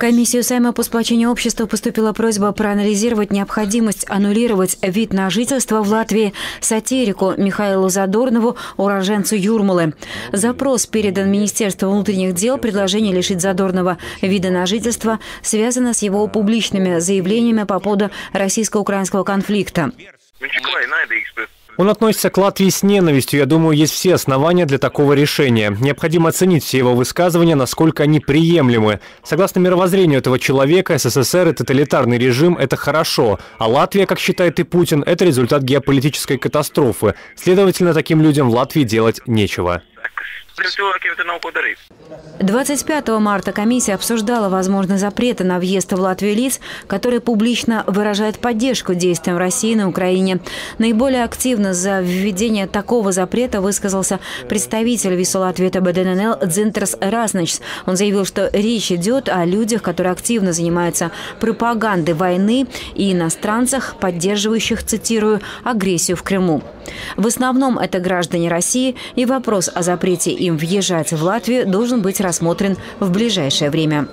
комиссию Сейма по сплочению общества поступила просьба проанализировать необходимость аннулировать вид на жительство в Латвии сатирику Михаилу Задорнову, уроженцу Юрмалы. Запрос передан Министерству внутренних дел. Предложение лишить Задорнова вида на жительство связано с его публичными заявлениями по поводу российско-украинского конфликта. Он относится к Латвии с ненавистью. Я думаю, есть все основания для такого решения. Необходимо оценить все его высказывания, насколько они приемлемы. Согласно мировоззрению этого человека, СССР и тоталитарный режим – это хорошо. А Латвия, как считает и Путин, это результат геополитической катастрофы. Следовательно, таким людям в Латвии делать нечего. 25 марта комиссия обсуждала возможные запреты на въезд в Латвию лиц, которые публично выражают поддержку действиям России на Украине. Наиболее активно за введение такого запрета высказался представитель Вису Латвии БДНЛ Дзинтерс Расничс. Он заявил, что речь идет о людях, которые активно занимаются пропагандой войны, и иностранцах, поддерживающих, цитирую, агрессию в Крыму. В основном это граждане России, и вопрос о запрете им въезжать в Латвию должен быть рассмотрен в ближайшее время.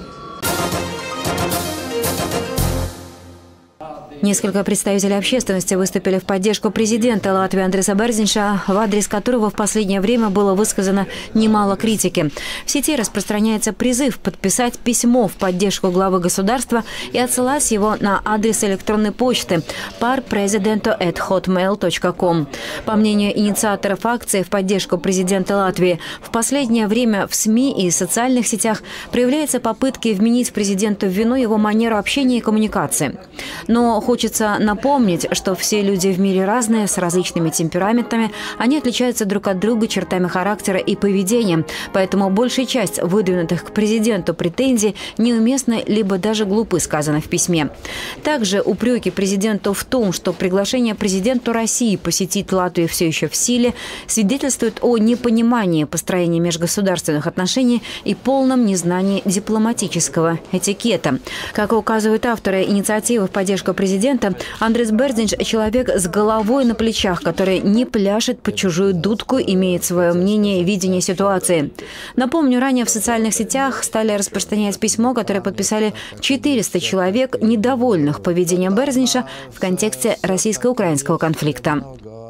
Несколько представителей общественности выступили в поддержку президента Латвии Андриса Берзинша, в адрес которого в последнее время было высказано немало критики. В сети распространяется призыв подписать письмо в поддержку главы государства и отсылать его на адрес электронной почты parpresidento@hotmail.com. По мнению инициаторов акции в поддержку президента Латвии, в последнее время в СМИ и социальных сетях проявляются попытки вменить президенту в вину его манеру общения и коммуникации. Но хочется напомнить, что все люди в мире разные, с различными темпераментами. Они отличаются друг от друга чертами характера и поведения. Поэтому большая часть выдвинутых к президенту претензий неуместны либо даже глупы, сказано в письме. Также упреки президенту в том, что приглашение президенту России посетить Латвию все еще в силе, свидетельствует о непонимании построения межгосударственных отношений и полном незнании дипломатического этикета. Как указывают авторы инициативы в поддержку президента, Андрис Берзинш – человек с головой на плечах, который не пляшет под чужую дудку, имеет свое мнение и видение ситуации. Напомню, ранее в социальных сетях стали распространять письмо, которое подписали 400 человек, недовольных поведением Берзинша в контексте российско-украинского конфликта.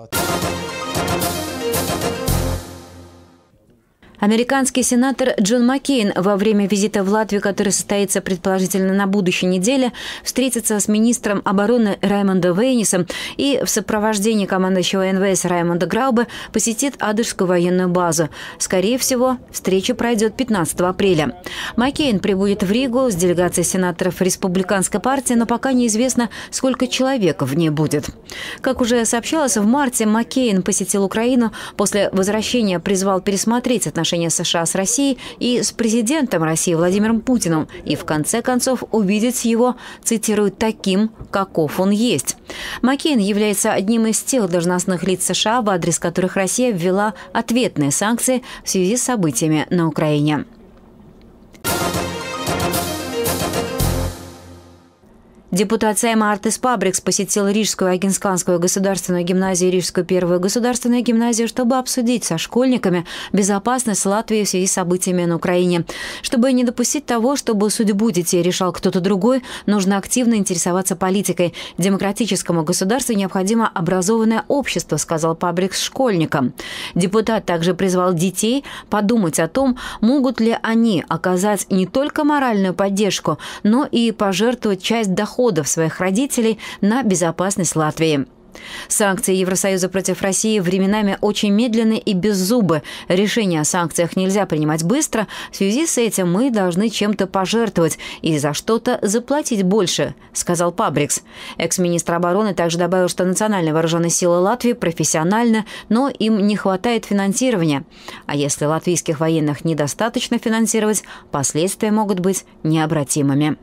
Американский сенатор Джон Маккейн во время визита в Латвию, который состоится предположительно на будущей неделе, встретится с министром обороны Раймондом Вейнисом и в сопровождении командующего НВС Раймонда Граубе посетит Адышскую военную базу. Скорее всего, встреча пройдет 15 апреля. Маккейн прибудет в Ригу с делегацией сенаторов Республиканской партии, но пока неизвестно, сколько человек в ней будет. Как уже сообщалось, в марте Маккейн посетил Украину, после возвращения призвал пересмотреть отношения США с Россией и с президентом России Владимиром Путиным и, в конце концов, увидеть его, цитирую, таким, каков он есть. Маккейн является одним из тех должностных лиц США, в адрес которых Россия ввела ответные санкции в связи с событиями на Украине. Депутат Сейма Артис Пабрикс посетил Рижскую Агенсканскую государственную гимназию и Рижскую первую государственную гимназию, чтобы обсудить со школьниками безопасность Латвии в связи с событиями на Украине. Чтобы не допустить того, чтобы судьбу детей решал кто-то другой, нужно активно интересоваться политикой. Демократическому государству необходимо образованное общество, сказал Пабрикс школьникам. Депутат также призвал детей подумать о том, могут ли они оказать не только моральную поддержку, но и пожертвовать часть доходов своих родителей на безопасность Латвии. Санкции Евросоюза против России временами очень медленны и беззубы. Решение о санкциях нельзя принимать быстро. В связи с этим мы должны чем-то пожертвовать и за что-то заплатить больше, сказал Пабрикс. Экс-министр обороны также добавил, что национальные вооруженные силы Латвии профессиональны, но им не хватает финансирования. А если латвийских военных недостаточно финансировать, последствия могут быть необратимыми.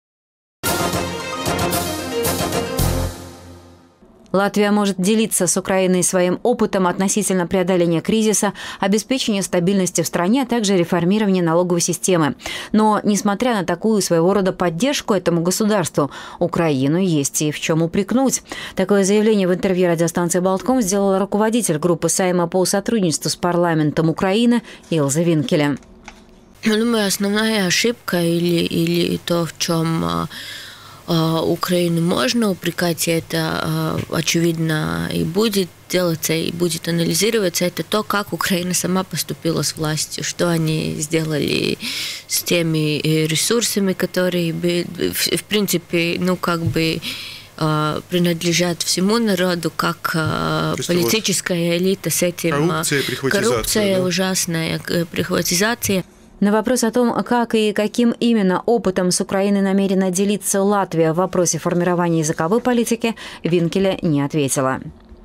Латвия может делиться с Украиной своим опытом относительно преодоления кризиса, обеспечения стабильности в стране, а также реформирования налоговой системы. Но, несмотря на такую своего рода поддержку этому государству, Украину есть и в чем упрекнуть. Такое заявление в интервью радиостанции «Болтком» сделала руководитель группы Сейма по сотрудничеству с парламентом Украины Илза Винкеле. Думаю, основная ошибка или то, в чем Украину можно упрекать, и это очевидно и будет делаться, и будет анализироваться, это то, как Украина сама поступила с властью, что они сделали с теми ресурсами, которые, в принципе, принадлежат всему народу, как политическая элита с этим. Коррупция да? Ужасная, прихватизация. На вопрос о том, как и каким именно опытом с Украиной намерена делиться Латвия в вопросе формирования языковой политики, Винкеле не ответила.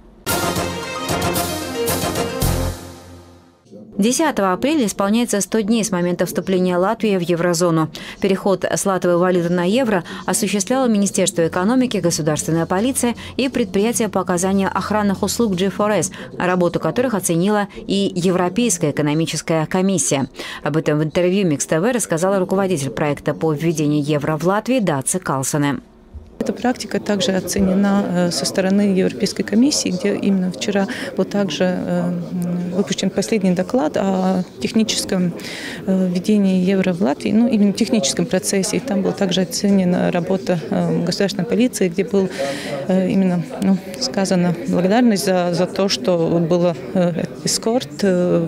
10 апреля исполняется 100 дней с момента вступления Латвии в еврозону. Переход с латвой валюты на евро осуществляло Министерство экономики, Государственная полиция и предприятие по оказанию охранных услуг G4S, работу которых оценила и Европейская экономическая комиссия. Об этом в интервью Микс ТВ рассказала руководитель проекта по введению евро в Латвии Даце Калсоне. Эта практика также оценена со стороны Европейской комиссии, где именно вчера был также выпущен последний доклад о техническом введении евро в Латвии, именно техническом процессе. И там была также оценена работа государственной полиции, где был именно сказана благодарность за то, что был эскорт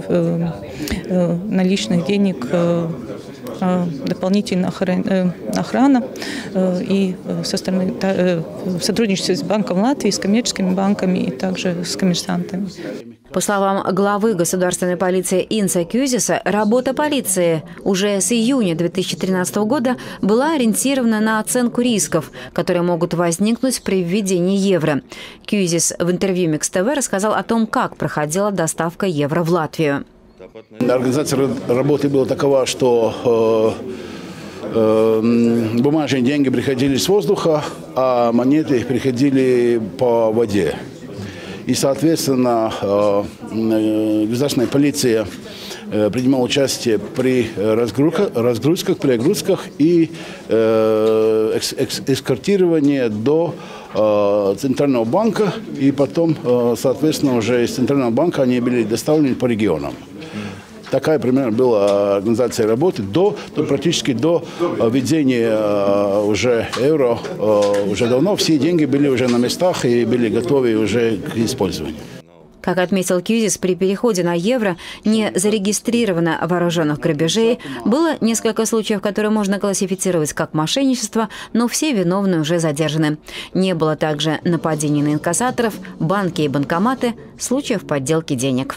наличных денег, дополнительная охрана и со стороны сотрудничества с Банком Латвии, с коммерческими банками и также с коммерсантами. По словам главы государственной полиции Инса Кюзиса, работа полиции уже с июня 2013 года была ориентирована на оценку рисков, которые могут возникнуть при введении евро. Кюзис в интервью Микс ТВ рассказал о том, как проходила доставка евро в Латвию. Организация работы была такова, что бумажные деньги приходили с воздуха, а монеты приходили по воде. И, соответственно, государственная полиция принимала участие при разгрузках, перегрузках и эскортировании до Центрального банка. И потом, соответственно, уже из Центрального банка они были доставлены по регионам. Такая примерно была организация работы практически до введения уже евро. Уже давно все деньги были уже на местах и были готовы уже к использованию. Как отметил Кюзис, при переходе на евро не зарегистрировано вооруженных грабежей. Было несколько случаев, которые можно классифицировать как мошенничество, но все виновные уже задержаны. Не было также нападений на инкассаторов, банки и банкоматы, случаев подделки денег.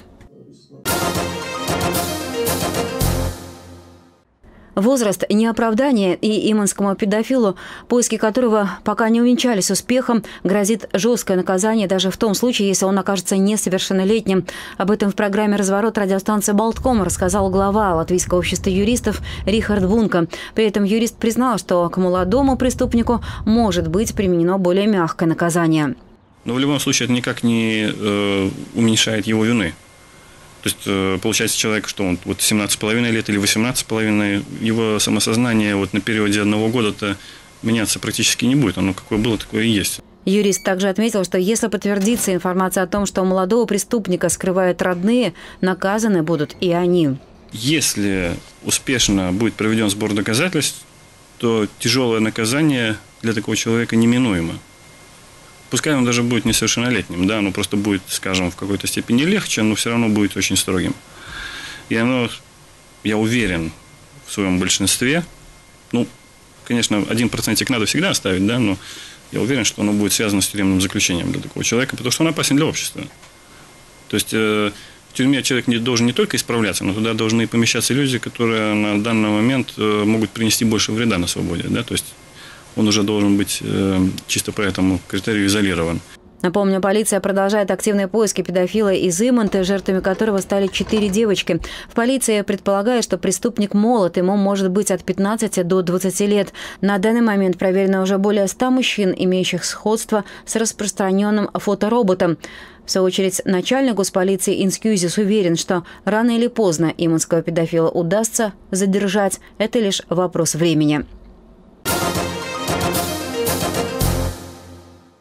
Возраст не оправдание, и иманскому педофилу, поиски которого пока не увенчались успехом, грозит жесткое наказание даже в том случае, если он окажется несовершеннолетним. Об этом в программе «Разворот» радиостанции «Болтком» рассказал глава Латвийского общества юристов Рихард Бунка. При этом юрист признал, что к молодому преступнику может быть применено более мягкое наказание. Но в любом случае это никак не уменьшает его вины. То есть, получается, человек, что он 17,5 лет или 18,5, его самосознание на периоде 1 года-то меняться практически не будет. Оно какое было, такое и есть. Юрист также отметил, что если подтвердится информация о том, что молодого преступника скрывают родные, наказаны будут и они. Если успешно будет проведен сбор доказательств, то тяжелое наказание для такого человека неминуемо. Пускай он даже будет несовершеннолетним, да, оно просто будет, скажем, в какой-то степени легче, но все равно будет очень строгим. И оно, я уверен, в своем большинстве, конечно, 1% надо всегда оставить, да, но я уверен, что оно будет связано с тюремным заключением для такого человека, потому что он опасен для общества. То есть в тюрьме человек не должен не только исправляться, но туда должны помещаться люди, которые на данный момент могут принести больше вреда на свободе, да, то есть он уже должен быть чисто по этому критерию изолирован. Напомню, полиция продолжает активные поиски педофила из Иманты, жертвами которого стали 4 девочки. В полиции предполагают, что преступник молод, ему может быть от 15 до 20 лет. На данный момент проверено уже более 100 мужчин, имеющих сходство с распространенным фотороботом. В свою очередь, начальник госполиции Инс Кюзис уверен, что рано или поздно иманского педофила удастся задержать. Это лишь вопрос времени.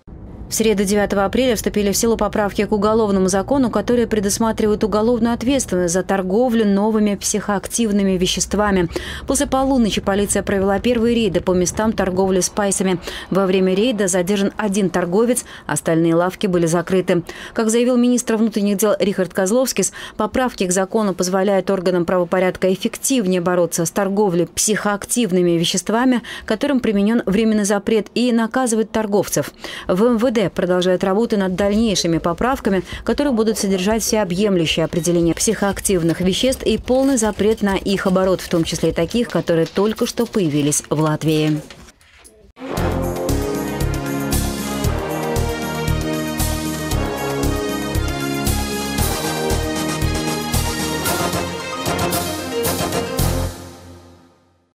В среду 9 апреля вступили в силу поправки к Уголовному закону, которые предусматривают уголовную ответственность за торговлю новыми психоактивными веществами. После полуночи полиция провела первые рейды по местам торговли спайсами. Во время рейда задержан один торговец, остальные лавки были закрыты. Как заявил министр внутренних дел Рихард Козловскис, поправки к закону позволяют органам правопорядка эффективнее бороться с торговлей психоактивными веществами, которым применен временный запрет, и наказывать торговцев. В МВД продолжает работу над дальнейшими поправками, которые будут содержать всеобъемлющее определение психоактивных веществ и полный запрет на их оборот, в том числе и таких, которые только что появились в Латвии.